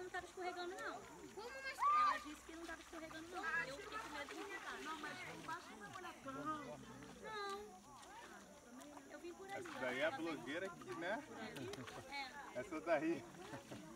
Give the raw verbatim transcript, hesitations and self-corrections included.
ela não estava escorregando, não. Como mostrar? Ela disse que não estava escorregando, não. Eu fiquei com medo de voltar. Não, mas embaixo não é molhadão. Não. Eu vim por ali. Essa daí é a blogueira aqui, né? Por ali? É. Essa daí.